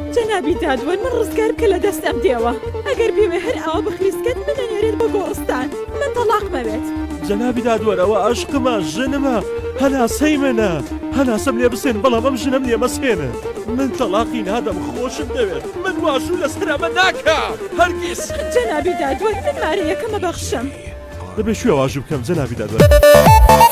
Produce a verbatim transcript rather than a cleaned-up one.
جەنابی دادوەر من ڕزگار بکە لە دەستەم دێوە ئەگەر بێوێ هەر ئاوا بخلیسکەت بنەنێرێت بە گۆڕستان من تەلاق مەوێت جەنابی دادوەر ئەوە عاشقمە ژنمە هەناسەی منە هەناسەم لێ بسێن بەڵام ئەم ژنم لێ مەسێنە من تەلاقی نادەم خۆشم دەوێت من واژوو لەسەر ئەمە ناکە هەرگیز جەنابی دادوەر من مارە یەکەمە بەخشم دەبێت شوێ واژوو بکەم جەنابی دادوەر